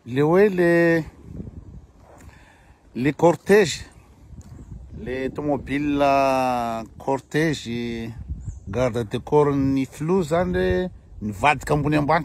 les cortèges, les automobiles cortège garde de corps ni flou zany ny vadika ambony ambany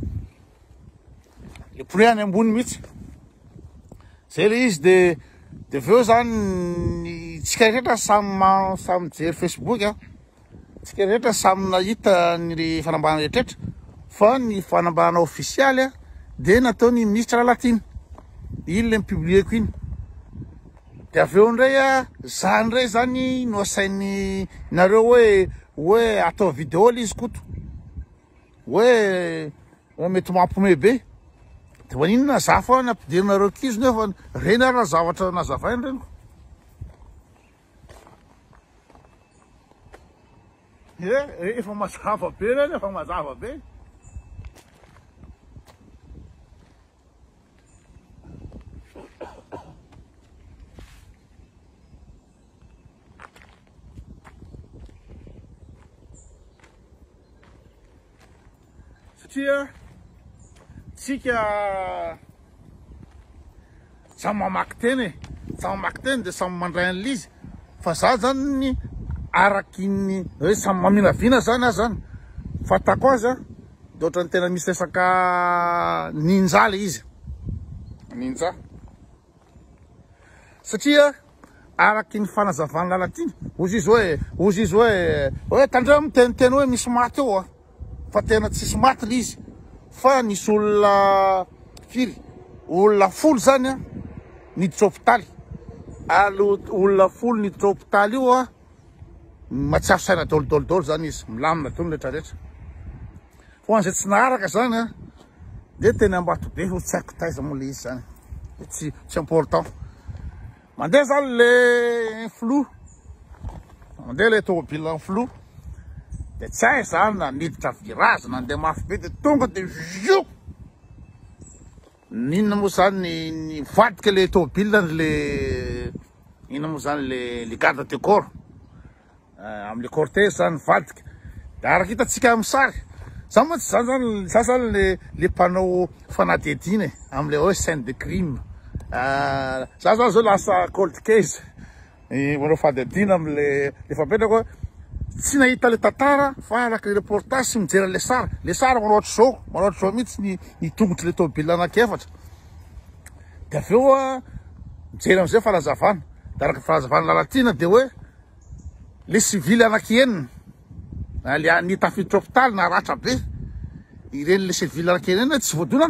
le pneu any ambony mihitsy zay le izy de veo zany tsika rehetra samy jery Facebook tsika rehetra samy nahita ny fanambahana rehetra fa ny fanambahana officialy de natao ny Minisitra Lalatiana iny le mipublieko iny de aveo ndray zany ray zany no asainy nareo hoe atao vidéo izy koto hoe mety mampome be de maninona za fa ny ampidirinareo kizy nefa reny ary zavatra nazavainy reny efa mazava be reny efa mazava be satria tsika samy mamaky teny de samy mandray an'lizy fa za zany araky ny hoe samy maminavina zany azy zany fatako azy de ohatrany tena misy resaka ninja le izy ninja satria araky ny fanazavana Lalatiana ozy izy hoe tandreo miteniteny hoe misy maty eo fa tena tsisy maty le izy fa nisy olona firy olona folo zany niditra hôpitaly olona folo niditra hôpitaly io matsiafo saina dôlodôlodôlo zany izy milamina tony rehetrarehetra fa an'izay tsy naharaka zany de tena ambato be ho tsy haiko taiza moa le izy zany tsy important mandeha zany le flou mandeha le tomobile en flou de tsy hay zany na niditra virage nandeha mafy be de tonga de zio ninona moa zany ny vadika le tomobile le inona moa zany le garde de corps amle cortège zany vadika de araky hitatsika amin'ny sary za moa tsy zany le mpanao fanadihadina amle hoe scène de crime za zany zao lasa cold case manao fanadihadina amle fapetrako tsy nahita le tantara fa araky reportage sy mijery le sara manao zao mihitsy ny tongotry le tomobile anakefatra de aveo mijery am'izay fanazavana de araky fanazavana Lalatiana de hoe le civile anak'enina le nitafiditra hôpitaly na ratra be ireny le civile anak'enina tsy voadona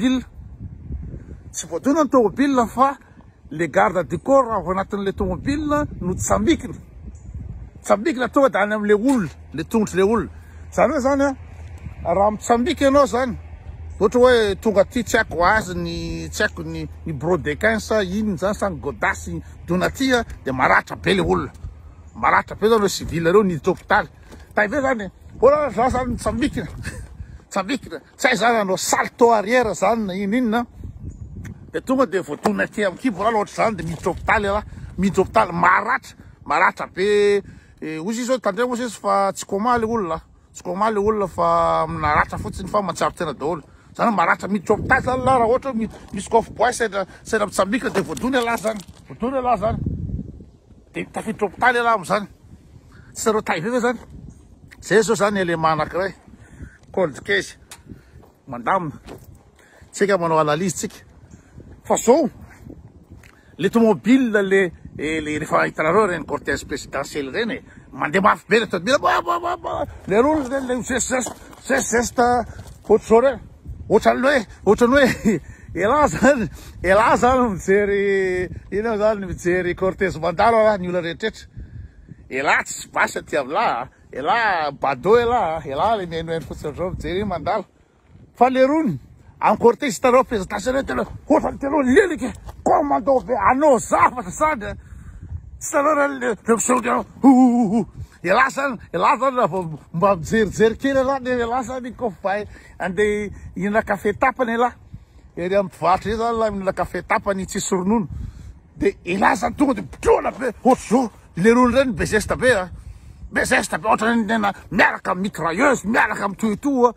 ny tomobile fa le garde du corps ao anatin'le tomobile no tsambikina tonga de any am'le olona le tongotry le olona zany hoe zany raha mitsambiky ianao zany ohatra hoe tonga ty tsy haiko azy tsy haiko ny brodequin sa ino zany sa ny godasy dona ty de maratra be le olona maratra be zany le civile reo niditra hôpitaly taive zany ola za zany mitsambikina tsy hay zany anao salto arrière zany na inona de tonga de voadona aty amy kibo raha loatra zany de miditra hôpitaly maratra be ozy izy zao tandremo izy fa tsy koma le olona fa naratra fotsiny fa matsiaro tena daholo zany maratra miditra hôpitaly zany la raha ohatra misy coffre bois saina mitsambikina de voadona ala zany de tafiditra hôpitaly ala am'zany tsy sareo taive ve zany zay zao zany élément anankiray cold case mandamina tsika manao analyse tsika fa zao le tomobile le rehefa hitanareo reny cortège présidentiel reny mandeha mafy be le tomobile le rolo reny le geste ohatry zao reny ohatrany hoe ela zany mijery ino zany mijery cortège mandalo raha ny olona rehetrarehetra ela tsy basy aty amla ela bado ela le mihainohaino fotsiny zao mijery iny mandalo fa le rony amin'ny cortège hitanao présidentiel tena ohatrany tena lelika commando be anao zavatra zany tsy tanao ela zany mba mijerijery kely ela zany kofa andeha inana kafe tapany ela ery amy mpivarotry ey zany la minana kafe tapany tsisy ronono de ela zany tonga de pitrona be ohatry zao le rony reny be zesta be ohatrany nena miaraka amy mitrailleuse miaraka amy toetoa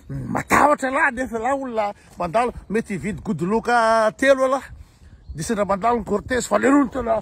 matahotra lahy nefa la olona mandalo mety hividy godoloka 3 ala de sendra mandalo ny cortège fa le rony tena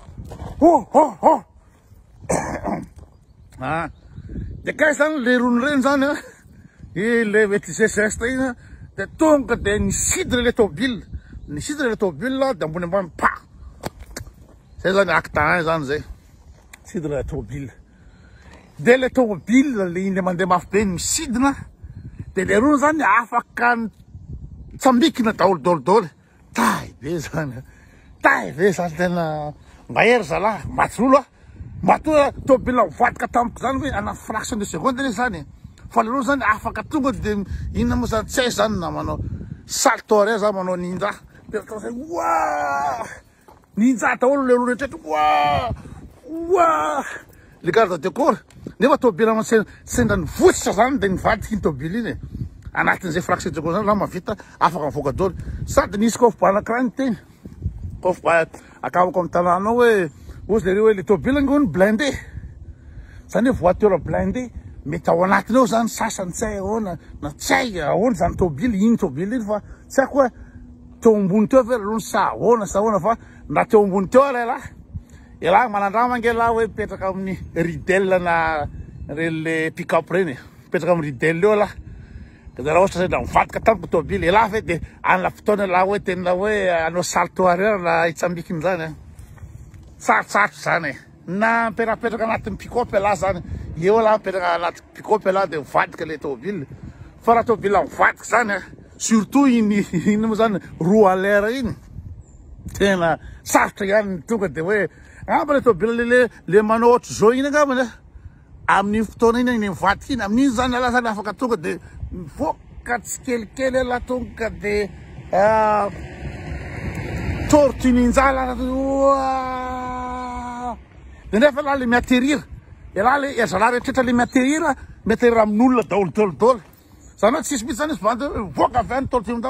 de kay zany le rony reny zany le mety geste iny de tonga de nisidra le tôbile de ambony ambany pa zay zany acte zany zay sidra le tôbile de le tôbile le iny le mandeha mafy be misidina de le rony zany afaka tsambikina daholo daholo tay be zany tena mahery zalahy maty rolo matoa tôbile mivadika tampoka zany hoe ana fraction de seconde le zany fa le rony zany afaka tonga de inona moa zany tsy hay zany na manao saltore zany manao ninja de zay wa ninja daholo le rony rehetra wa le garde de corps nefa tôbile sendra nivotsitra zany de nivadiky iny tôbile iny anatin'izay fraction de seconde zany la mavita afaka mivoaka daholo sady nisy kofba anakiraha ny teny kofba akavako amin'ny tanànao hoe ozy le reo hoe le tôbile ngony blindé zany hoe voiture blindé mety ao anatiny ao zany sasany tsy hay ahoana na tsy hay ahoana zany tôbile iny tôbile iny fa tsy haiko hoe teo ambony teo ve rony sa ahoana fa na teo ambony teo ala elahy manandrama ange lahy hoe mipetraka amin'ny ridelle na reny le pick-up reny mipetraka amin'ny ridelle eo lahy de raha ohatra zay da mivadika tampoka tôbile elahy fe de anla fotoana lahy hoe tena hoe anao salto arrière na itsambikiny zany sarotsarotra zany na miperapetraka anatin'ny pick-up lahy zany eo lahy mipetraka anaty pick-up lahy de mivadika le tôbile fa raha tôbile mivadika zany surtout iny moa zany roue à l'air iny tena sarotra ihany tonga de hoe amba le tôbile le manao ohatra zao iny angambany amin'iny fotoana iny mivadika iny amin'iny zany ala zany afaka tonga de mivoaka tsy kelikely ala tonga de tortuninjala de nefa la le miatterrir elahy le zalahy rehetrrehetra le miatterrir amin'olona daholo zany hoe tsisy mihitsy zany izy vandy mivoaka avy any tortuninja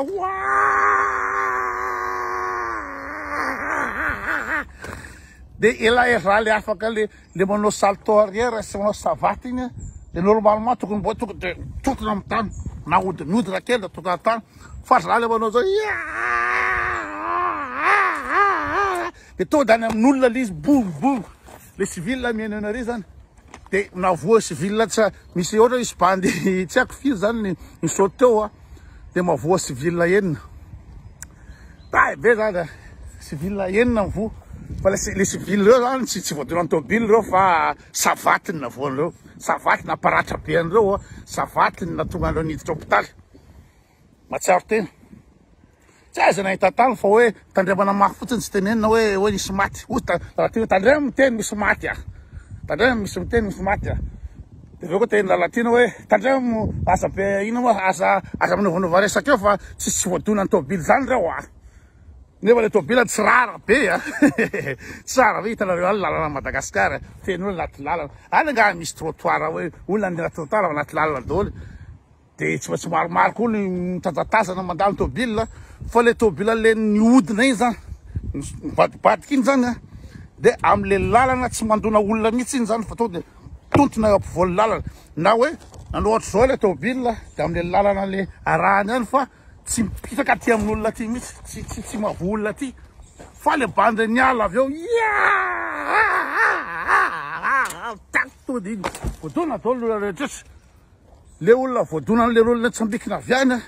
de elahy raha le afaka le manao salto arrière sy manao savaty iny de normalement tokony mboa tonga de totona amin'ny tany na mihodina kely da tokony amin'ny tany fa raha le manao zao de tonga de any amin'olona le izy boum le civil miainana ary zany de navoa civil tsy misy ohatra izy bandy tsy haiko firy zany ny saute teo de mavoa civil enina be zany civil enina mivoa fa le civil reo zany tsy voadonan'ny tôbile reo fa savatiny na voan'ireo savatiny aparatra be an'ireo savatiny na tonga andreo niditra hôpitaly matsiaro tena tsy aza nahita tany fa hoe tandremana mafy fotsiny tsy tenenina hoe nisy maty raha ty hoe tandrema miteny misy maty tandrema misy maty de veo koa teny Lalatiana hoe tandrema asa be ina moa asa manovanova resaka eo fa tsy voadonan'ny tôbile zany reo nefa le tôbile tsy rara be tsy rara be hitanareo any lalana Madagascar feny olona anaty lalana any nga misy trottoir hoe olona andeha anaty trottoir anaty lalana daholo de tsy maintsy maromaro koa ny mitatazana mandalo tôbile fa le tôbile le niodina iny zany mivadibadika iny zany de am'le lalana tsy mandona olona mihitsy iny zany fa to de tontona ampovoany lalana na hoe nano ohatra zao le tôbile de am'le lalana le arahany any fa tsy mipitaka aty amin'olona aty mihitsy tsy mavo olona aty fa le bandy niala avy eo to de iny voadona daholo olona rehetrrehetra le olona voadona le olona tsambikina avy any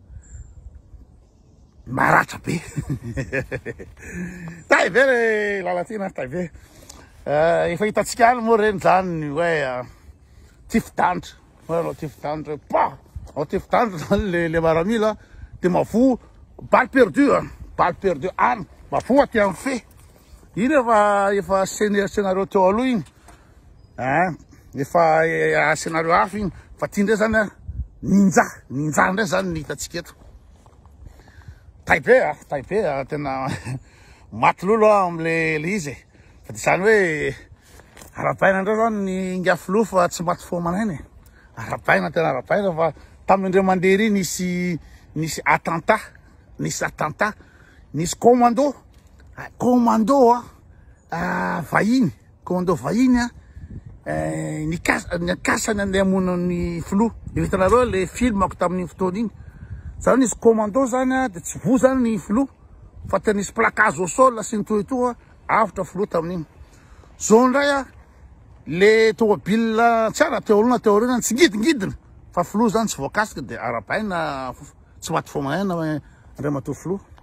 maratra be tay ve le Lalatiana tay ve efa hitatsika any moa reny zany hoe tifidandra hoe anao tifidandra anao tifidandra zany le maramila de mavo balle perdue any mavo aty amin'ny fe iny efa scénario teo aloha iny efa scénario hafa iny fa ty ndray zany ninja ndray zany ny hitatsika eto tay be tena maty lolo am'le izy fa de zany hoe arabaina ndreo zany ny ngiafilo fa tsy maty fo manainy arabaina tena arabaina fa tamin'indreo mandeha ry nisy attentat nisy commando vahiny nikasany andeha hamonany filoha. Hitanareo le filmako tamin'ny fotoana igny. Zany izy commando zany de tsy vo zany ny filoha fa tenisy placage au sol sy ny toetoa avitra filoha tamin'igny. Zao ndray le tomobile tsara teolona teorina tsy ngidingidina fa filoha zany tsy voakasika de arapaina tsy maty fomanana andray matoa filoha.